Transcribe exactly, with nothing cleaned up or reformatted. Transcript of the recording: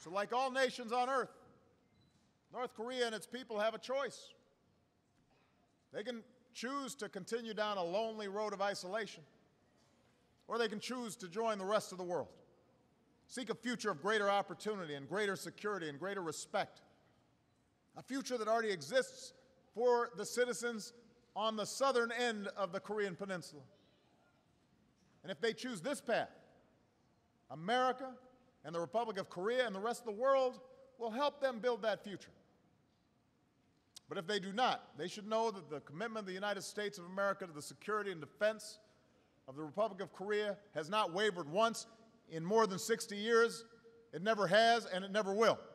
So like all nations on earth, North Korea and its people have a choice. They can choose to continue down a lonely road of isolation, or they can choose to join the rest of the world, seek a future of greater opportunity and greater security and greater respect, a future that already exists for the citizens on the southern end of the Korean Peninsula. And if they choose this path, America and the Republic of Korea and the rest of the world will help them build that future. But if they do not, they should know that the commitment of the United States of America to the security and defense of the Republic of Korea has not wavered once in more than sixty years. It never has, and it never will.